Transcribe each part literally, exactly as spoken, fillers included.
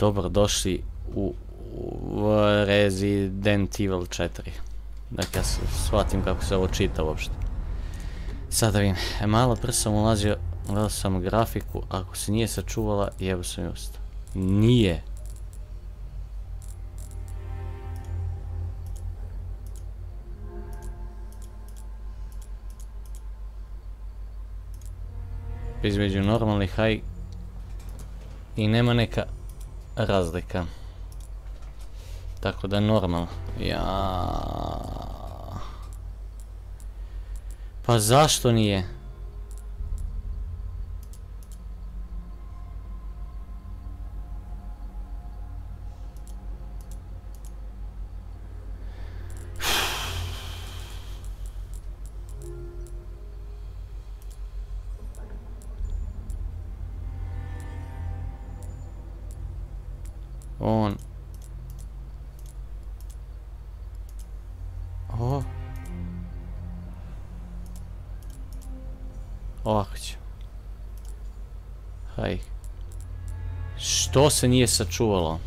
Dobro, došli u, u Resident Evil četiri. Dakle, ja shvatim kako se ovo čita uopšte. Sada vidim, malo prije sam ulazio, gledao sam grafiku, ako se nije sačuvala, jebo sam ju ostao. Nije. Između normalnih high i nema neka razlika. Tako da normalno. Ja. Pa zašto nije? On. O. Ovako ću. Haj. Što se nije sačuvalo?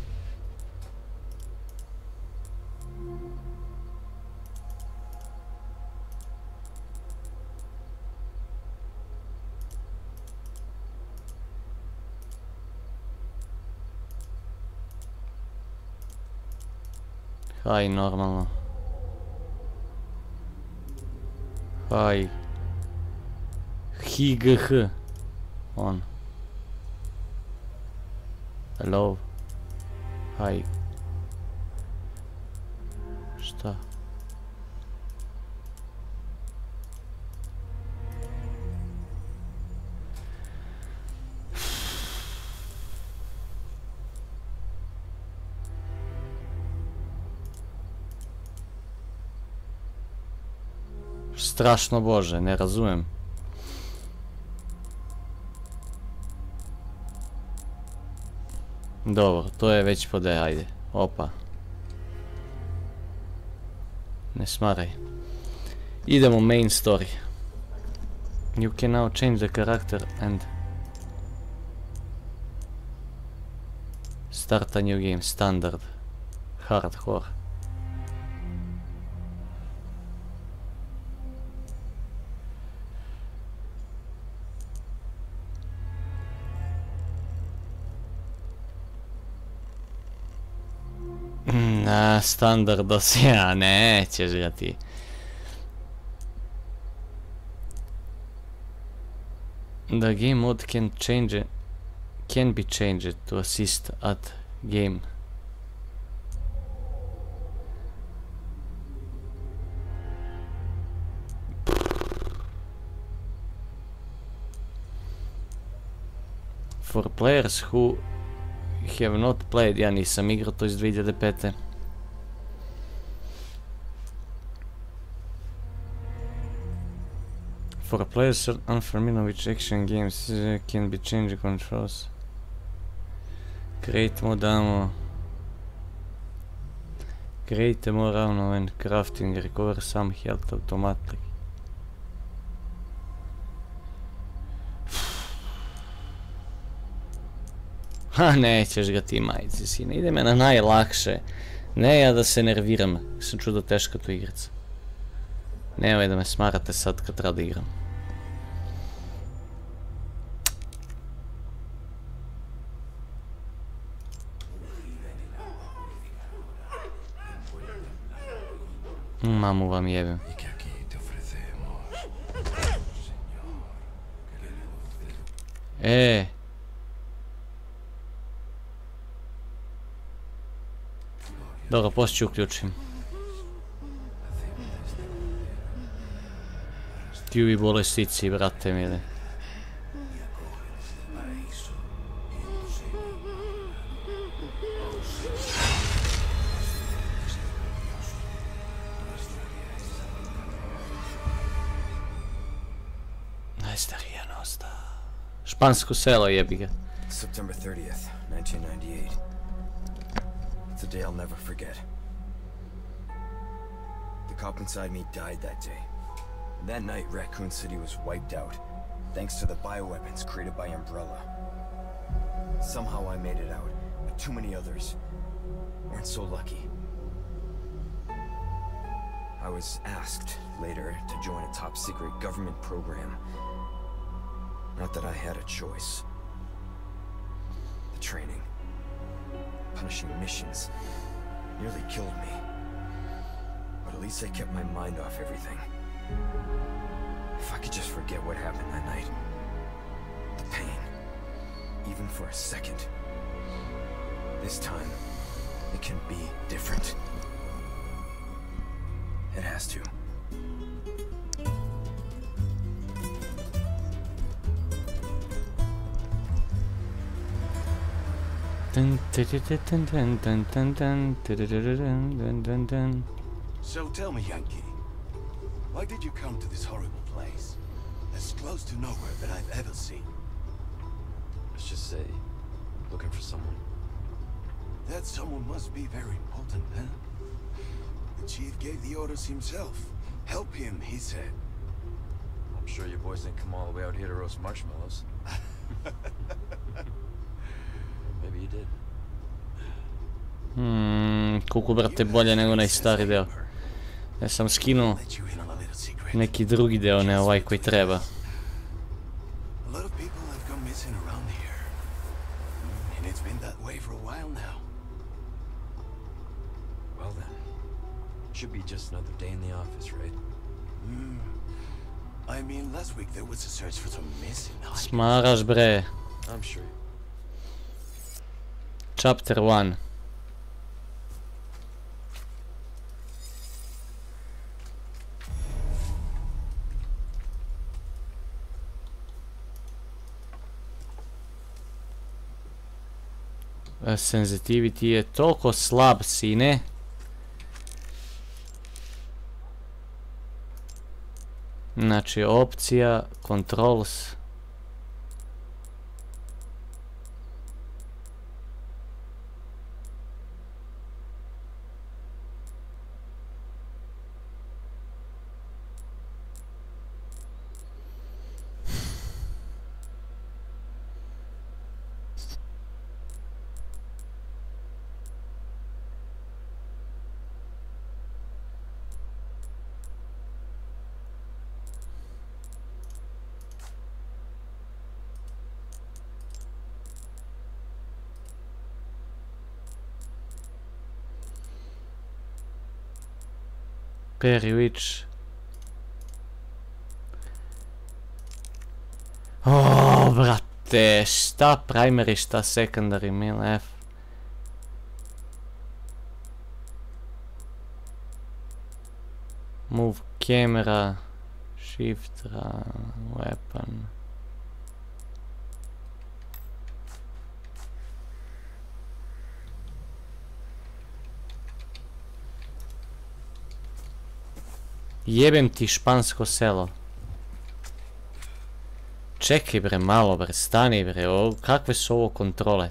Haj, normalno. Haj. H G H. On. Hello. Haj. Šta? Strašno Bože, ne razumijem. Dobro, to je već po D, ajde. Opa. Ne smaraj. Idemo main story. You can now change the character and start a new game. Standard. Hardcore. Na standard osija, nećeš ga ti. The game mode can change can be changed to assist at game. For players who have not played, ja nisam igrao to iz dvije hiljade pete. For players unfamiliar with action games, uh, can be changed controls. Create more ammo. Create more ammo when crafting, recover some health automatically. Ha, nećeš ga ti majci sine, ide me na najlakše. Ne ja da se nerviram, sam čudo teško to igrac. Nemoj da me smarate sad kad treba da igram. Mamu vam jebim. E. Dobro, poslije ću uključim. Ti vi bolestici, brate mili. Najstarija nosta. Špansko selo jebi ga. September thirtieth, nineteen ninety-eight. It's a day I'll never forget. The cop inside me died that day. That night, Raccoon City was wiped out, thanks to the bioweapons created by Umbrella. Somehow I made it out, but Too many others weren't so lucky. I was asked later to join a top secret government program. Not that I had a choice. The training, punishing missions, nearly killed me. But at least I kept my mind off everything. If I could just forget what happened that night. The pain, even for a second. This time, it can be different. It has to. Dun, dun, dun, dun, dun, dun, dun, dun, dun, dun. So tell me, Yankee, why did you come to this horrible place? As close to nowhere that I've ever seen. Let's just say, looking for someone. That someone must be very important, huh? The chief gave the orders himself. Help him, he said. I'm sure your boys didn't come all the way out here to roast marshmallows. Maybe you did. Hmm, kuku brate bolje nego onaj stari deo. Ja sam skinuo Let you in on a little secret. neki drugi deo, ne ovaj koji treba. A lot of people have gone missing around here. And it's been that way for a while now. Well then, should be just another day in the office, right? Hmm. I mean, last week there was a search for some missing hikers. Smaraš bre. I'm sure. Chapter one. Sensitivity je toliko slab, sine. Znači opcija, controls. Perry Witch. O, brate, šta primary, šta secondary, mil F. Move camera, shift, weapon. Jebem ti špansko selo. Čekaj bre, malo bre, stani bre, o, kakve su ovo kontrole?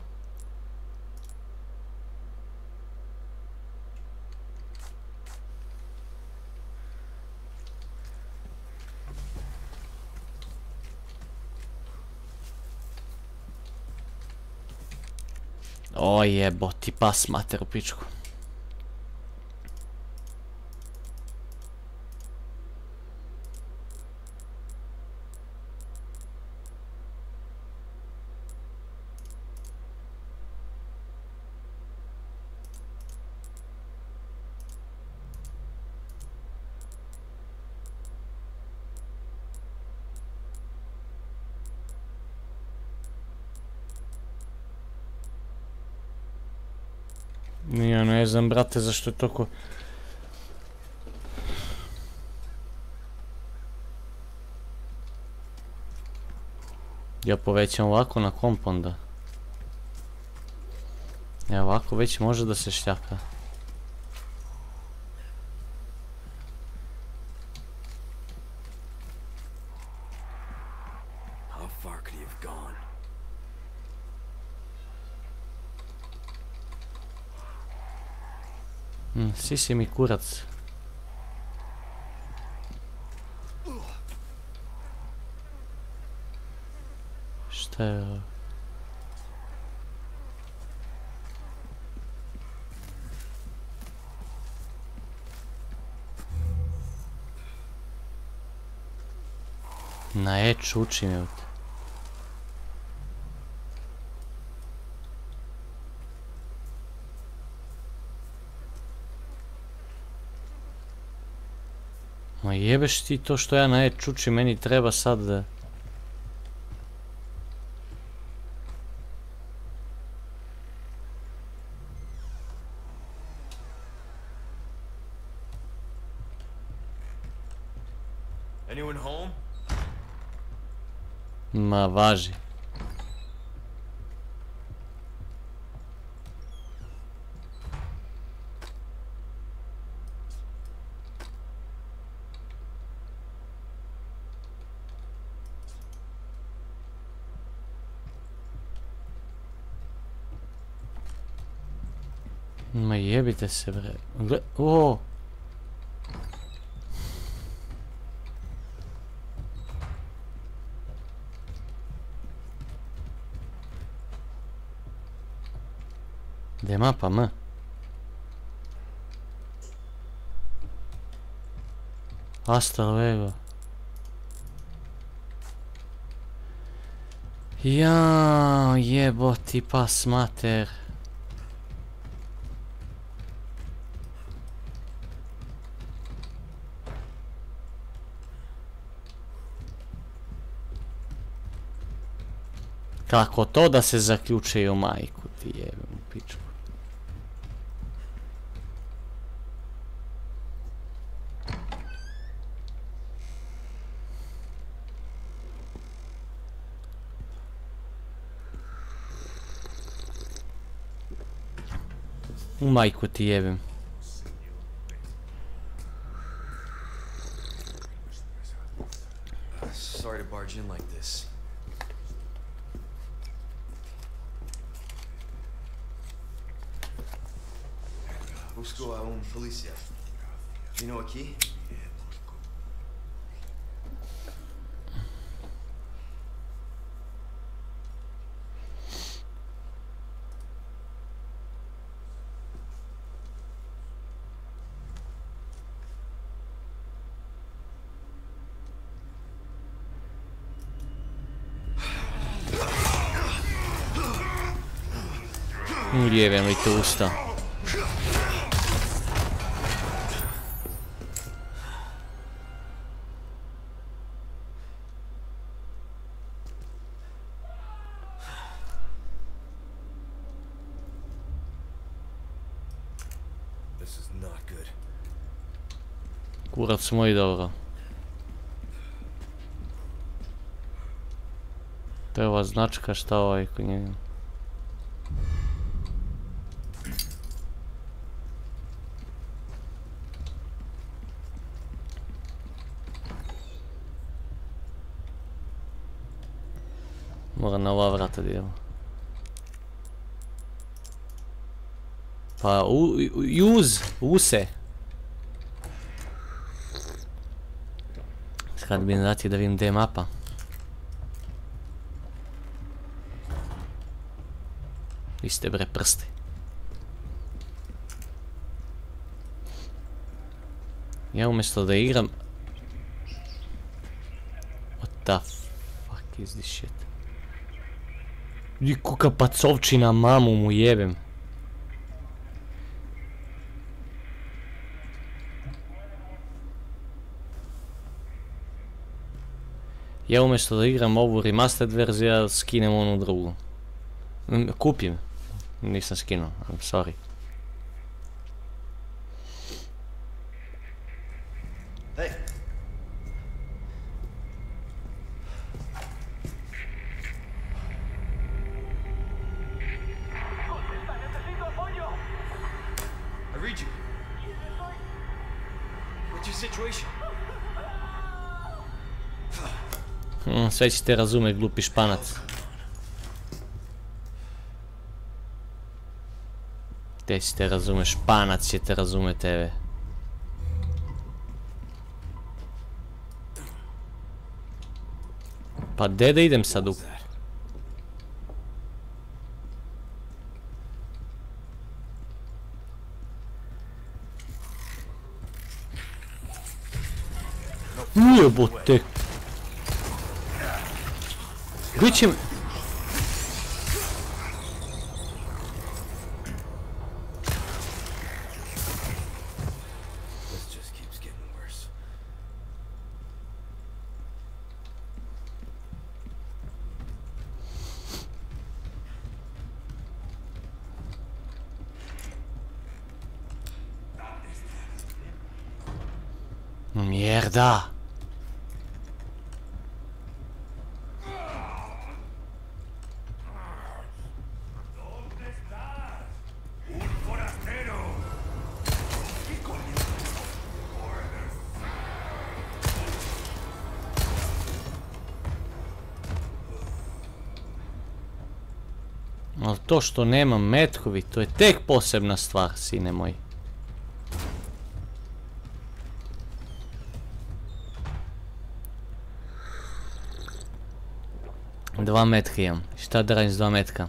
O jeboti, pas mater u pičku. Ja ne znam, brate, zašto je toko... Ja povećam ovako na komp onda. Ja ovako već može da se šljaka. How far could he have gone? Hm, sisi mi kurac. Šta je ovo? Na E čuči me. Ma jebeš ti to što ja na E čuči, meni treba sad da... Anyone home? Ma važi. Ma jebite se bre. Gle... O! Gdje je mapa, M? Hasta luego. Jao, jeboti pas mater. Kako to da se zaključaju, majku ti jebem u pičku. U majku ti jebem. Sorry to barge in like this. Busco a un policía. Vino aquí? Ujebem li te usta. Kurac moj, dobro. To je ova značka, šta ovaj kod njega. Moram na ova vrata dijela. Pa, use, use. Kad bi dati da vidim gdje je mapa. Vi ste bre prsti. Ja umjesto da igram... What the fuck is this shit? Ljudi kuka pacovčina, mamu mu jebem. Ja umjesto da igram ovu remastered verziju, ja skinem onu drugu. Kupim. Nisam skinuo, I'm sorry. Hey. I read you. What's your situation? Hmm, sve ćete razume, glupi španac. Te ćete razume, španac ćete razume tebe. Pa gdje da idem sad u... Jebote. Biće mi... This just keeps getting worse. Mjerda! Ali to što nemam metkovi, to je tek posebna stvar, sine moji. Dva metka imam. Šta da radim s dva metka?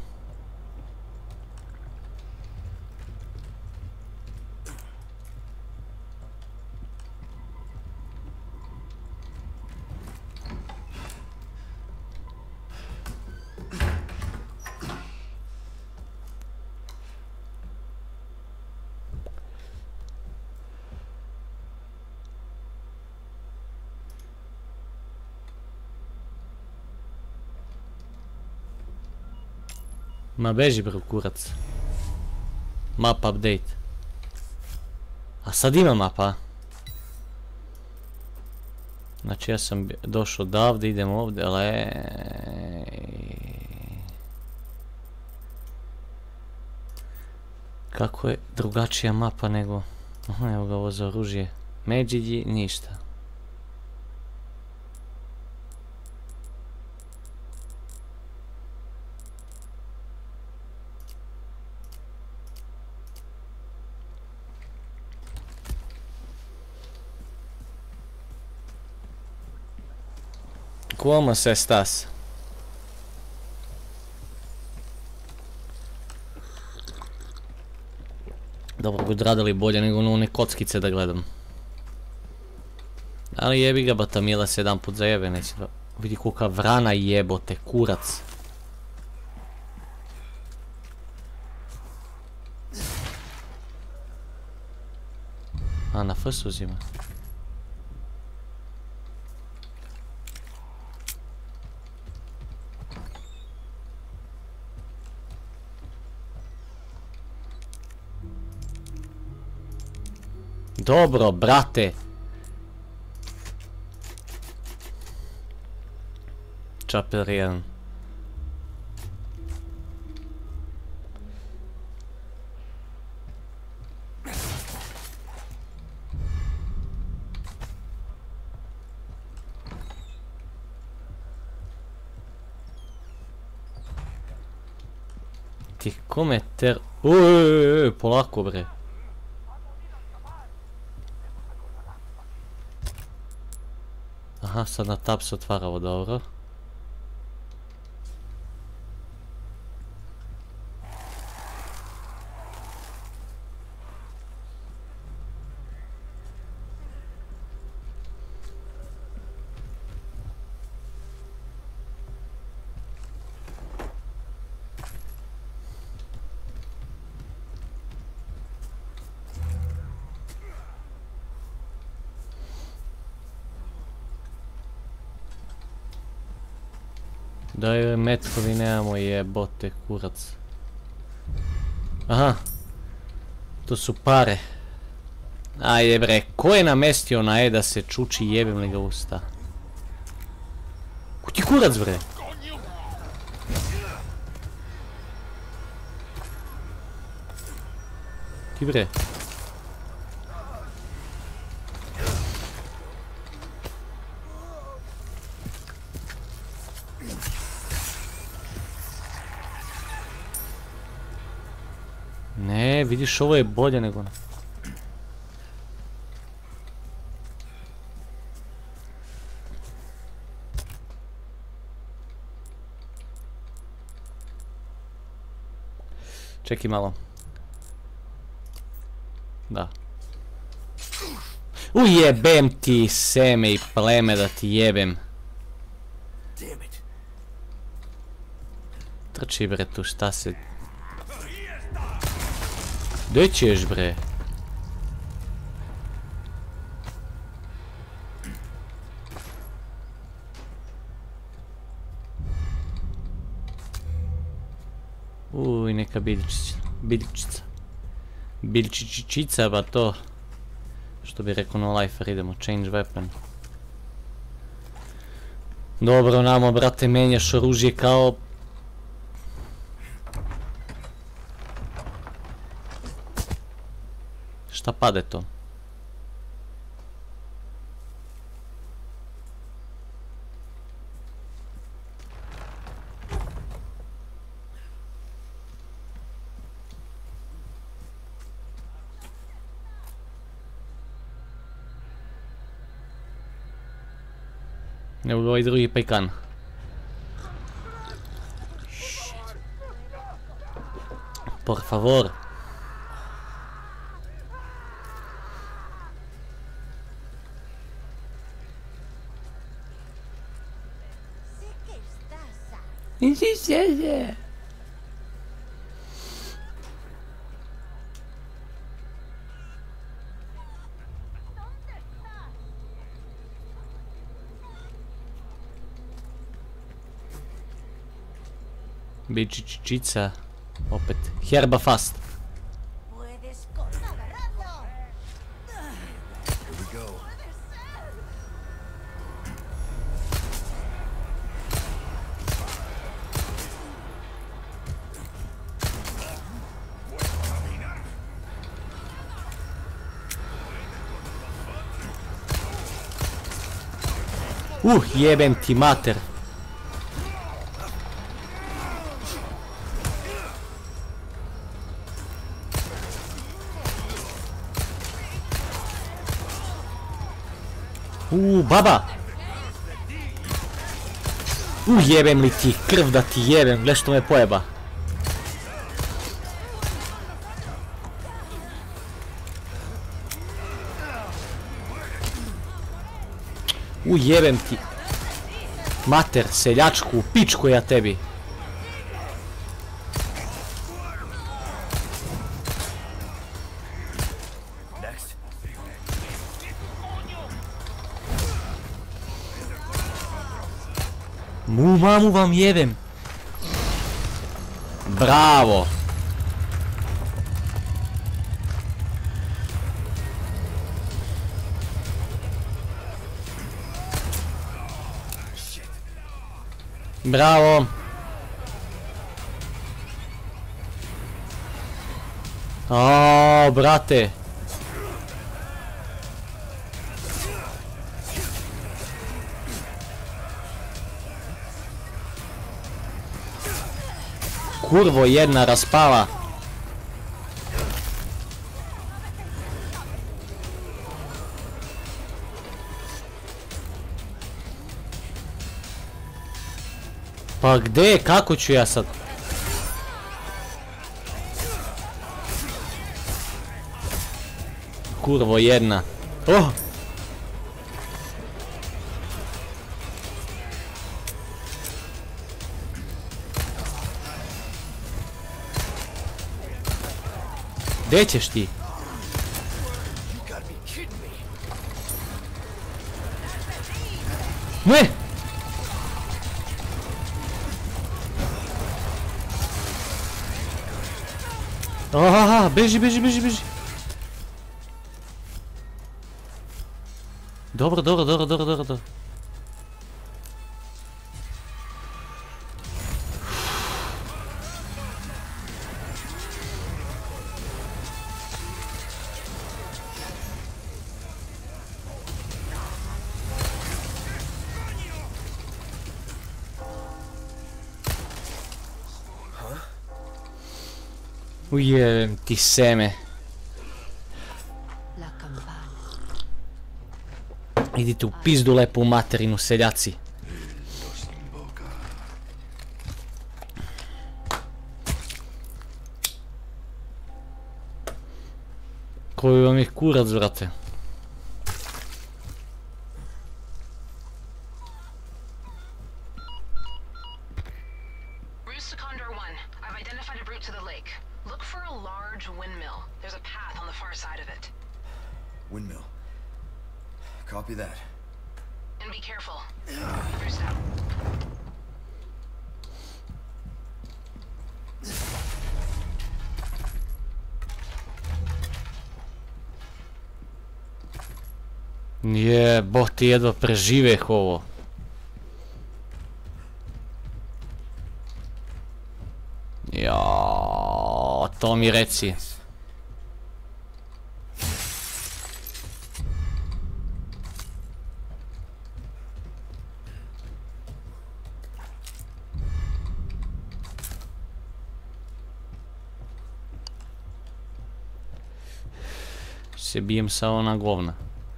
Ma beži bro kurac. Map update. A sad ima mapa. Znači ja sam došao odavde, idem ovdje, ale... Kako je drugačija mapa nego... Aha, evo ga ovo za oružje. Međidji, ništa. ¿Cómo se estás? Dobro bi odradili bolje nego na one kockice da gledam. Ali jebi ga Batamila se jedan put zajebe, neće da... Vidi kolika vrana jebote, kurac. A, na F uzima. Dobro, brate. Chapter jedan. Ti kome ter... Uuu, polako bre. Aha, sad na tab se otvara ovo, dobro. Da je metkovi nemamo jebote kurac. Aha. To su pare. Ajde bre, ko je namestio na E da se čuči jebim li ga usta? Ko ti kurac bre? Ti bre. Ne, vidiš, ovo je bolje nego... Čekaj malo. Da. Ujebem ti seme i pleme da ti jebem. trči bre tu, šta se... Gdje ćeš bre? Uj, neka biljčica. Biljčica. Biljčičica, ba to. Što bi rekao no lifer, idemo. Change weapon. Dobro, namo, brate, menjaš oružje kao... Šta pade to? Evo ga ovaj drugi pajkan. Por favor. Bičičica. Opet. Herba fast. Uh, jebem ti mater. Uh, baba! Uh, jebem li ti, krv da ti jebem, gle što me pojeba. U jebem ti. Mater, seljačku, pičku ja tebi. Mu mamu vam jebem. Bravo. Bravo. Aaaa, brate. Kurvo jedna raspala. Pa gdje, kako ću ja sad? Kurvo jedna. Oh! Gdje ćeš ti? Ne! Aha, beži, beži, beži, beži. Dobro, dobro, dobro, dobro, dobro, dobro. Ujebem ti seme. Idite u pizdu lepu materinu, seljaci. Koji vam je kurac, brate? route to the lake. Look for a large windmill. There's a path on the far side of it. Windmill. Copy that. And be careful. First out. Jebote, jedva preživeh ovo. Jaaaa, to mi reci. Se bijem sa ona govna.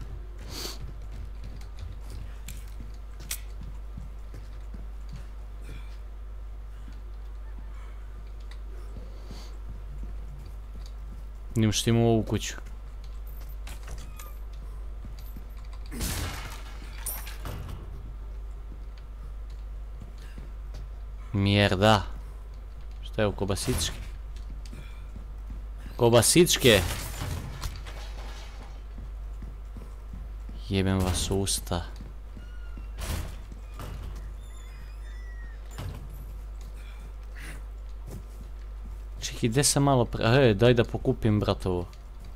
Idem što imam ovu kuću. Mjerda. Šta je u kobasičke? Kobasičke! Jebem vas u usta. Čekaj, gdje sam malo pre... E, daj da pokupim, bratovo.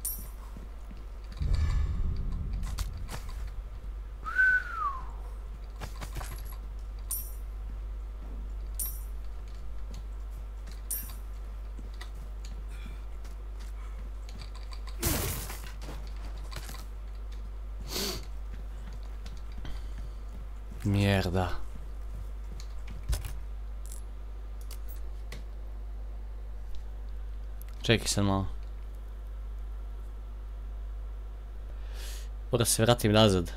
Mjerda. Čekaj sad malo. Mora se vratim nazad.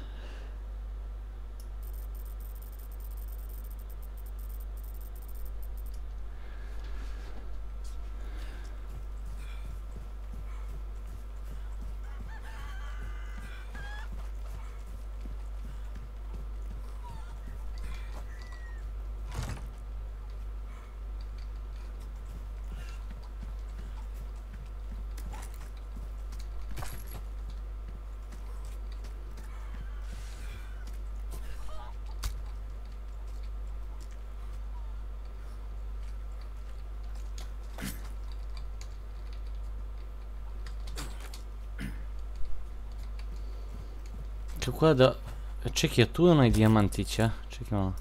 Kako ja da... Čekaj, je tu onaj dijamantić, a? Čekaj malo.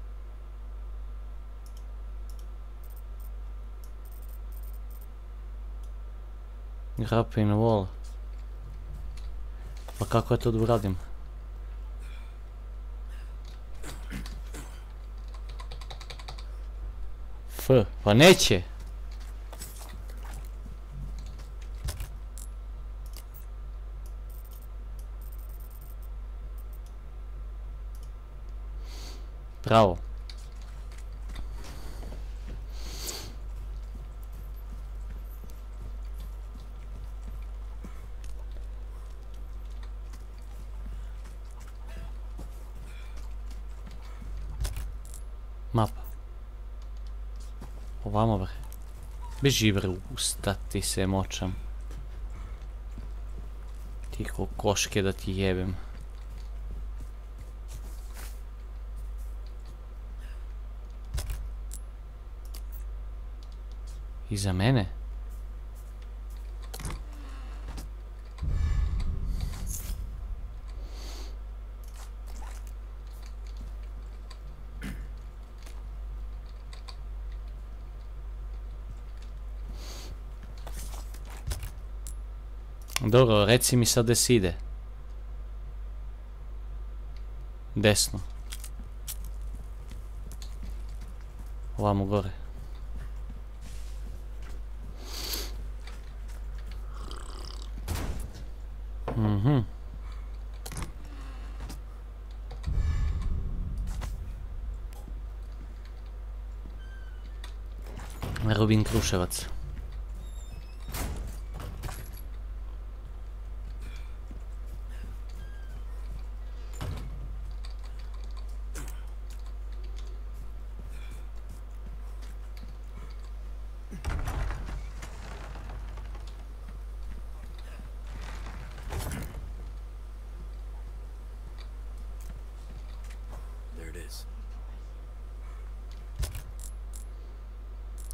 Grappling wall. Pa kako ja to da uradim? F, pa neće! Bravo. Mapa. Ovamo bre. Beži bre, ustati se močam. Ti ko koške da ti jebem. Iza mene? Dobro, reci mi sad gdje se ide. Desno. Ovamo gore. Mhm. Rubin Kruševac.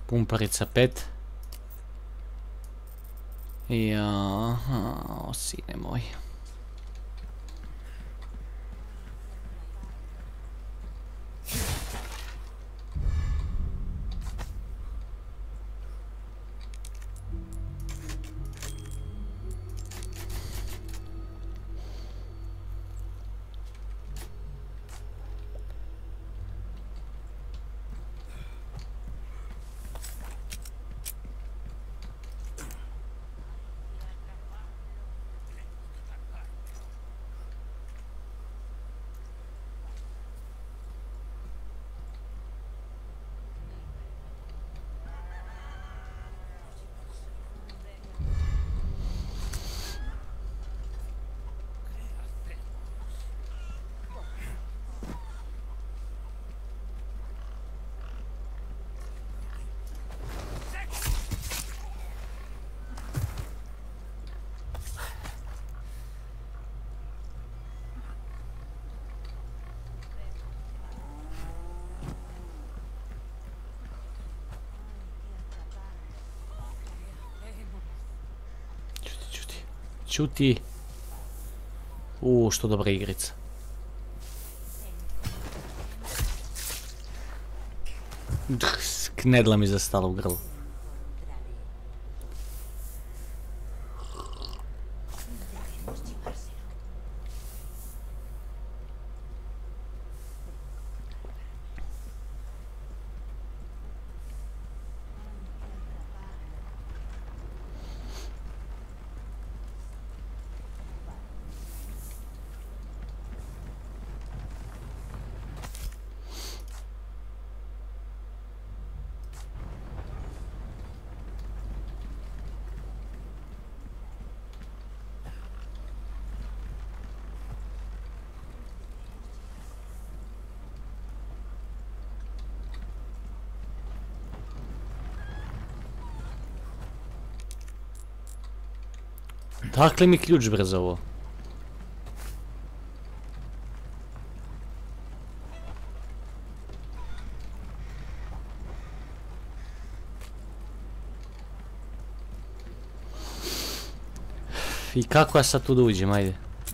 Pumparica pet. Jao, sine moj. Čuti. Uuu, što dobra igrica. Knedla mi zastala u grlu. Dakle mi ključ brzo ovo. I kako ja sad tu da uđem, ajde.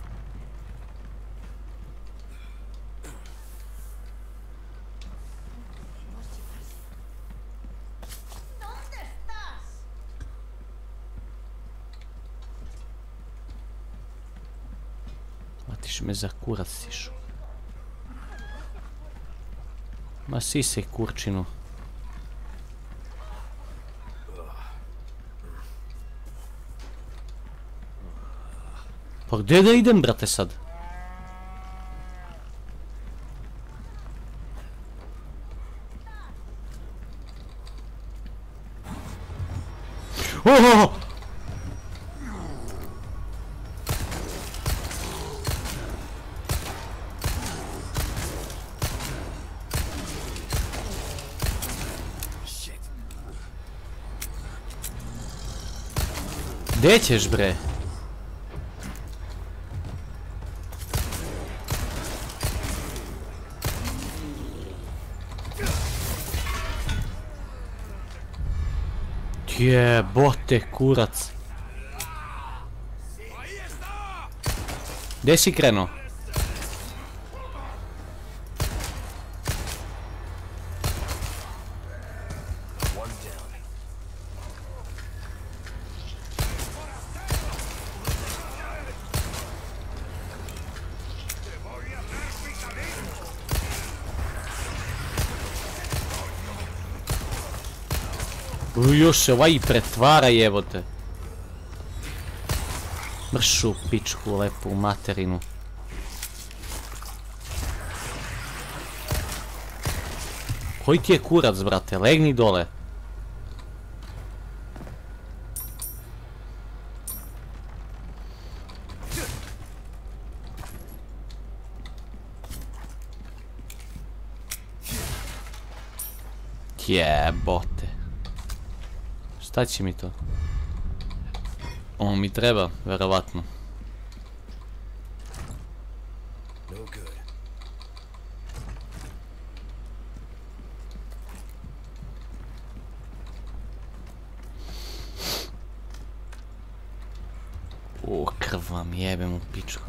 Me za kurac sišu. Ma sisej kurčinu. Pa gdje da idem, brate, sad? Ohoho! Gdje ćeš, bre? Jebote, kurac. Gdje si krenuo? Još se ovaj pretvara, jebote. Mršu pičku lepu materinu. Koji ti je kurac, brate? Legni dole. Jebote. Šta će mi to? Ovo mi treba, verovatno. vam jebem u pičku.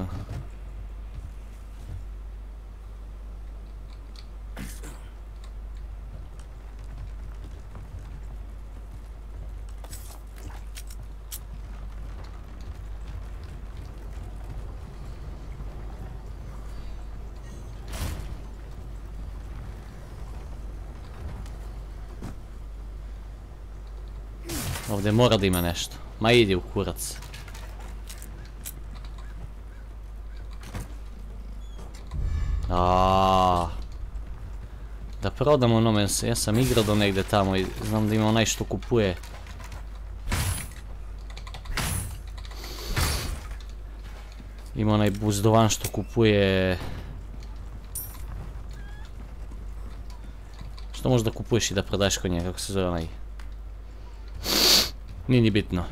Ovdje mora da ima nešto. Ma idi u kurac. Aaaa. Da prodam onome, ja sam igrao do negdje tamo i znam da ima onaj što kupuje. Ima onaj buzdovan što kupuje... Što možda kupuješ i da prodaješ kod njega, kako se zove onaj... Nije ni bitno.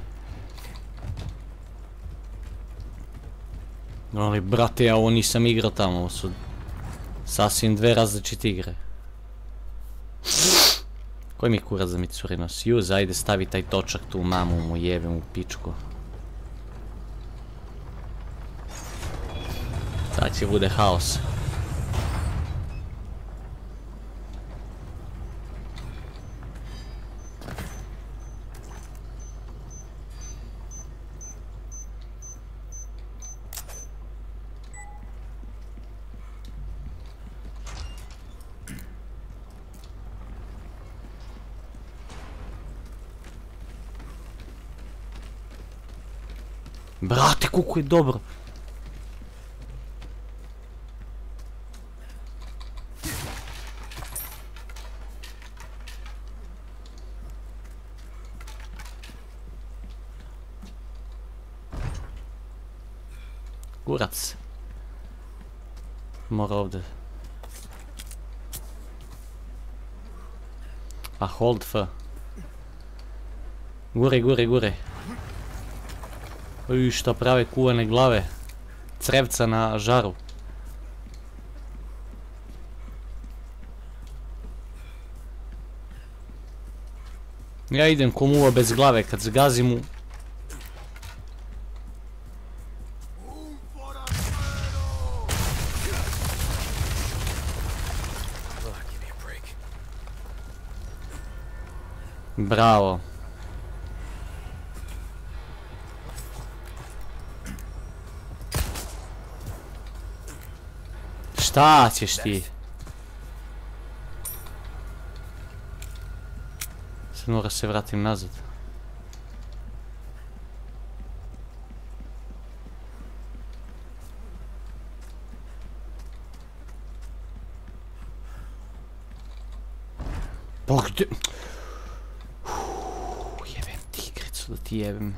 Ali brate, ja ovo nisam igrao tamo, ovo su sasvim dve različite igre. Koji mi kurac da mi curi nosi? Juz, ajde stavi taj točak tu, mamu mu jebem u pičku. Sad će bude haos. Brate, koliko je dobro. Kurac. Mora ovdje. A hold F. Gure, gure, gure. Uj, što prave kuvane glave. Crevca na žaru. Ja idem ko muva bez glave, kad zgazim mu... Bravo. Šta ćeš ti? Sad mora se vratim nazad. Pa gdje? Jebem tigricu da ti jebem.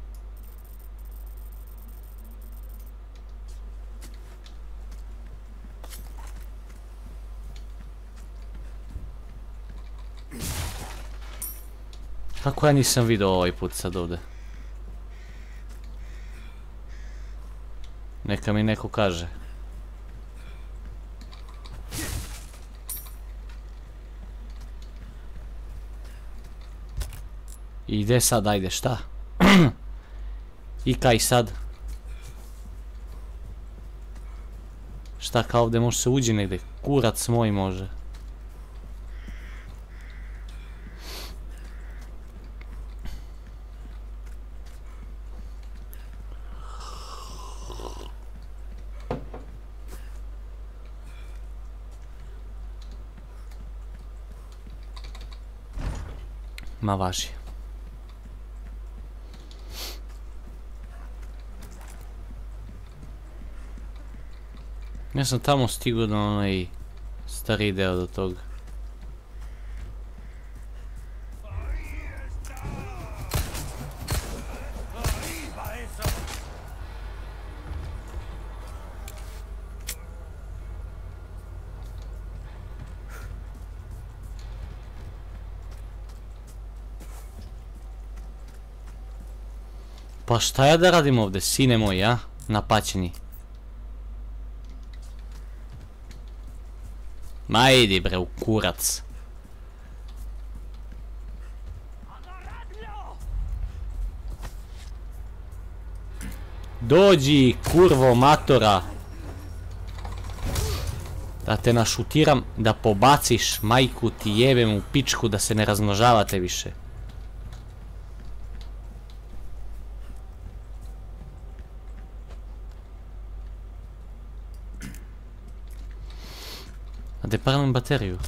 Kako ja nisam vidio ovaj put sad ovdje? Neka mi neko kaže. I gdje sad, ajde, šta? I kaj sad? Šta, kao ovdje može se uđi negdje? Kurac moj može. Ma važi. Ja sam tamo stigao na onaj stari deo do toga. Pa šta ja da radim ovdje, sine moj, a? Napaćeni. Ma idi bre u kurac. Dođi, kurvo matora. Da te našutiram, da pobaciš, majku ti jebem u pičku, da se ne razmnožavate više. A da palim bateriju.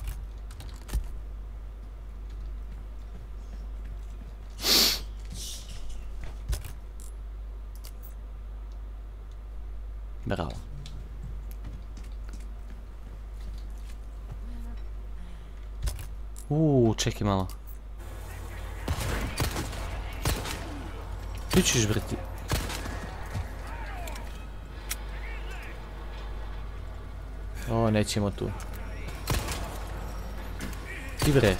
Bravo. Uuu, čekaj malo. Ti ćeš brati. O, nećemo tu. Ti bre.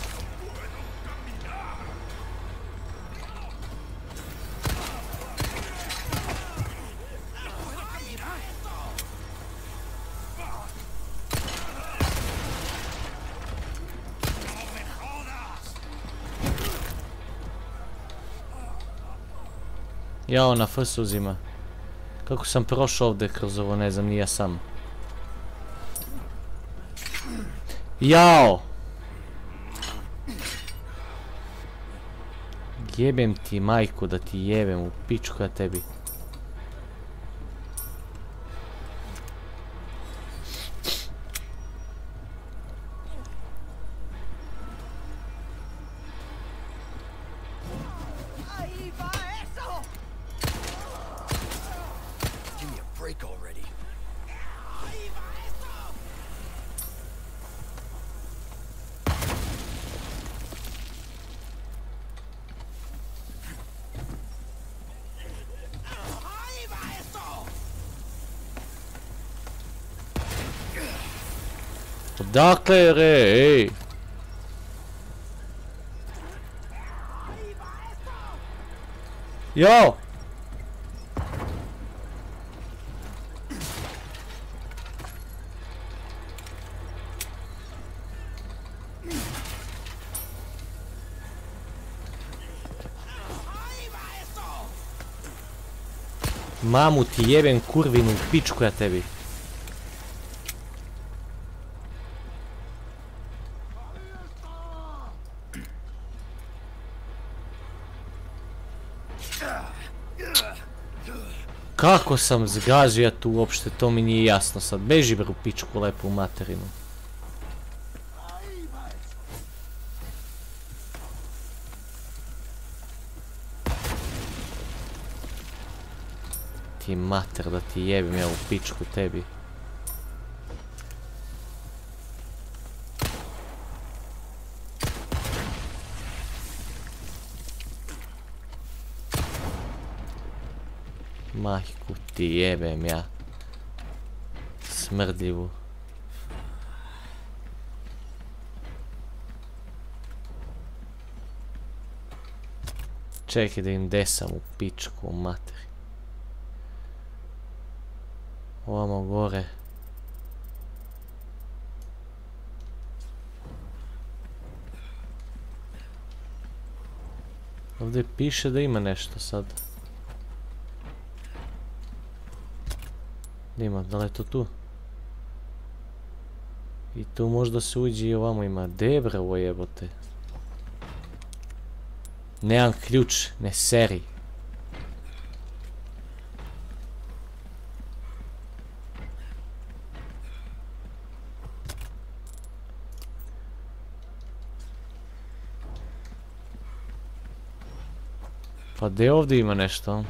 Jao, na F uzima. Kako sam prošao ovdje kroz ovo, ne znam, nije sam. Jao! Jebem ti majku da ti jebem u pičku ja tebi. Odakle re, ej! Jo! Mamu ti jebem kurvinu pičku ja tebi. Kako sam zgazio tu uopšte, to mi nije jasno sad. Beži bro pičku lepu materinu. Ti mater da ti jebim ja u pičku tebi. Majku ti jebem ja. Smrdljivu. Čekaj da im desam u pičku u materi. Ovamo gore. Ovdje piše da ima nešto sad. Ima, da li je to tu? I tu možda se uđe i ovamo ima. Debra ovo jebote. Nemam ključ, ne seri. Pa gdje ovdje ima nešto?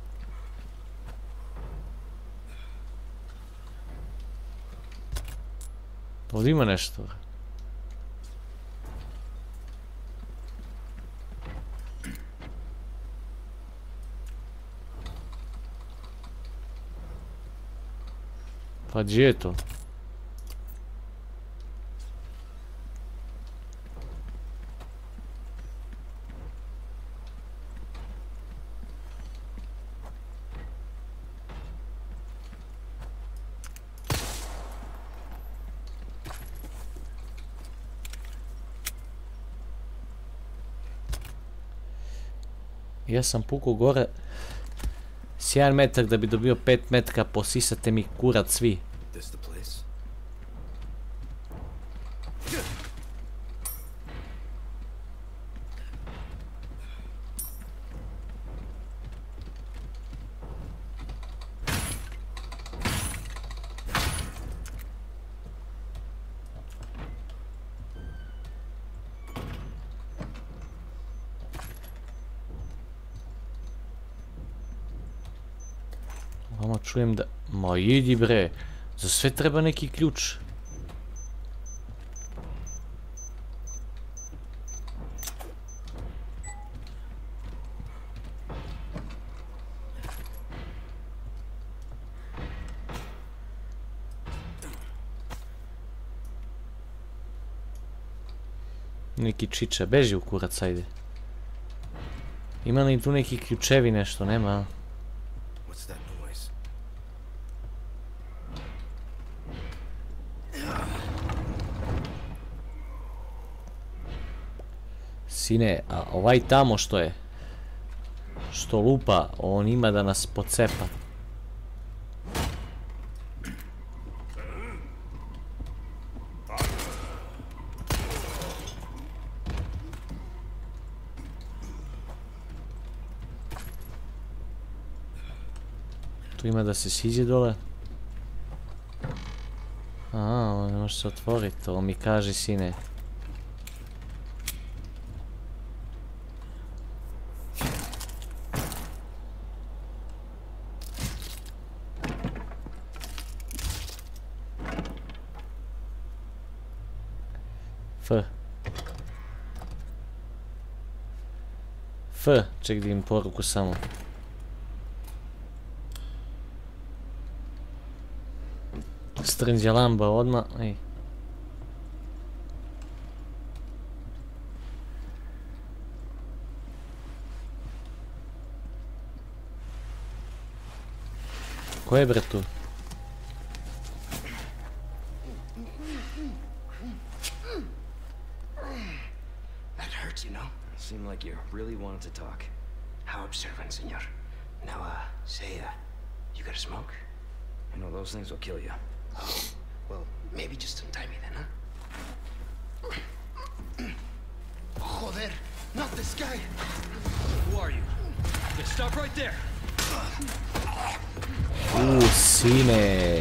Ovdje ima nešto. Pa gdje je to? Ja sam pukao gore S jedan metak da bi dobio pet metka, posisate mi kurac svi. This the place? Vama čujem da... Ma idi bre, za sve treba neki ključ. Neki čiča, beži u kurac, ajde. Ima li tu neki ključevi nešto, nema? What's that noise? Sine, a ovaj tamo što je? Što lupa, on ima da nas pocepa. Tu ima da se siđe dole. Aha, ne može se otvoriti, to mi kaže, sine. F. F, ček da im poruku samo. Strnđa lamba odmah, ej. Ko je bre tu? That hurts, you know. Seemed like you really wanted to talk. How observant, senor. Now, uh, say, uh, you got a smoke? You know, those things will kill you. Oh, well, maybe just untie me then, huh? Joder, not this guy! Who are you? Yeah, stop right there! U, sine.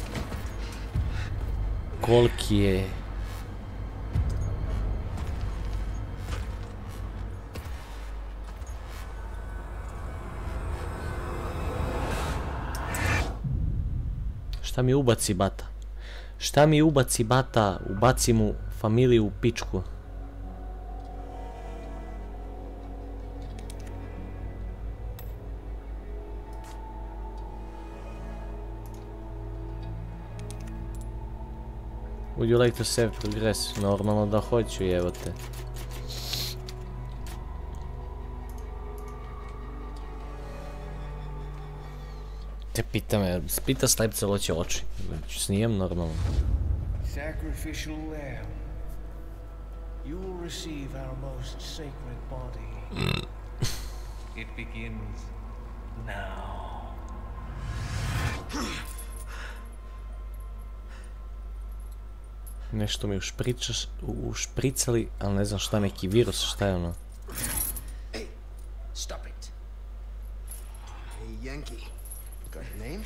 Koliki je. Šta mi ubaci bata? Šta mi ubaci bata? Ubaci mu familiju u pičku. Would you like to save progress? Normalno da hoću, evo te. Te pita me, pita slepce hoće oči. Snijem normalno. Sacrificial lamb, you will receive our most sacred body. It begins now. Nešto mi ušpričaš, ušpricali, ali ne znam šta, neki virus, šta je ono? Hey, stop it. Hey, Yankee. Got your name?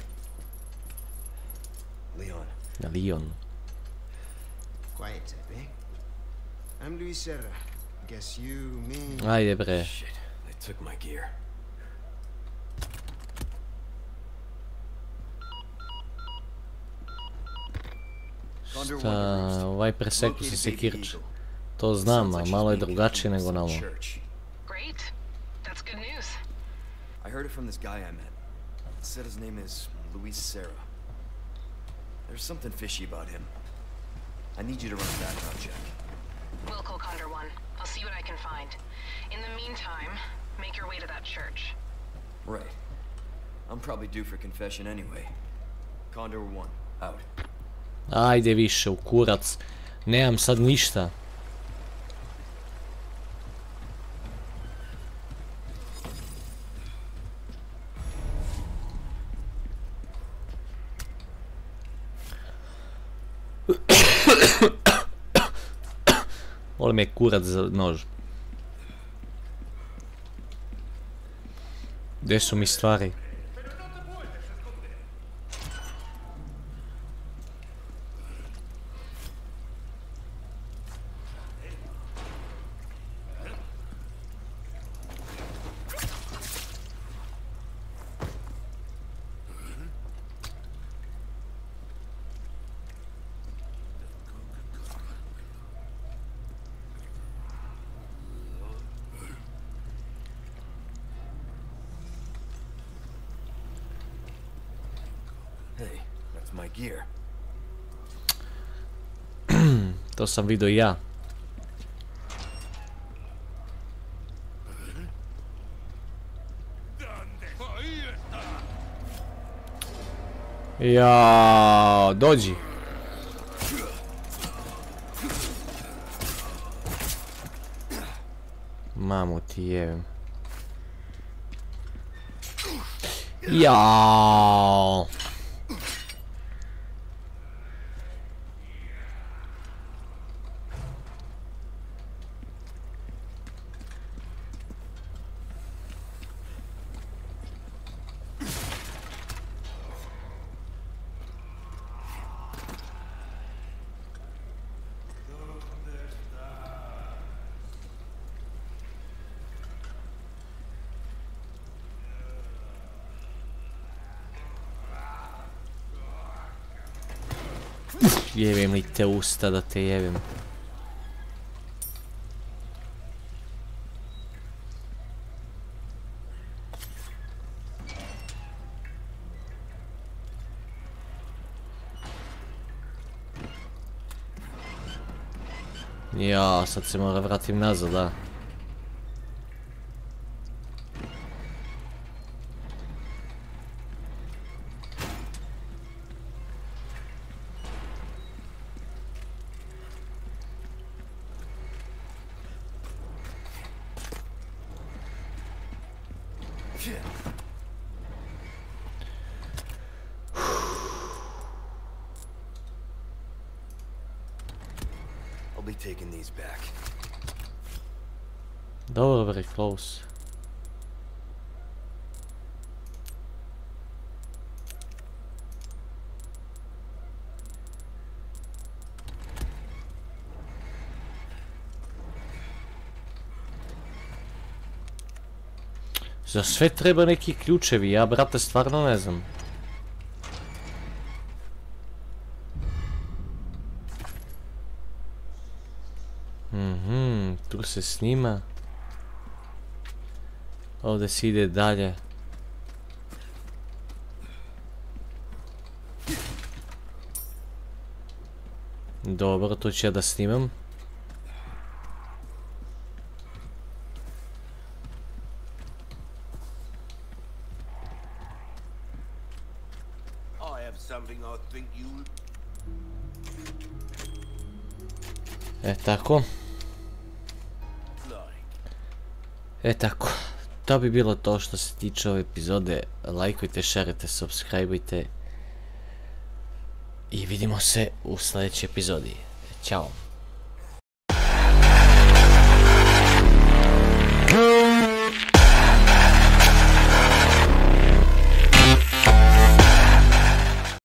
Leon. Leon. Quiet type, eh? I'm Luis Serra. Guess you, me... Ajde bre. Shit, they took my gear. Šta, ovaj preseku se sekirč. To znam, a malo je drugačije nego na ovo. Great. That's good news. I heard it from this guy I met. Said his name is Luis Serra. There's something fishy about him. I need you to run a background check. We'll call Condor One. I'll see what I can find. In the meantime, make your way to that church. Right. I'm probably due for confession anyway. Condor One, out. Ajde više, u kurac. Nemam sad ništa. Boli me kurac za nož. Gdje su mi stvari? Hey, that's my gear. To sam vidio i ja. Ja, dođi. Mamu ti jevim. Ja. Jevim li te usta da te jevim. Ja, sad se mora vratim nazad, da. I'll be taking these back. Dobro, very close. Za sve treba neki ključevi, ja brate stvarno ne znam. Mhm, tu se snima. Ovdje se ide dalje. Dobro, to ću ja da snimam. E tako. E tako. To bi bilo to što se tiče ove epizode. Lajkujte, šerite, subscribeujte. I vidimo se u sljedećoj epizodi. Ćao.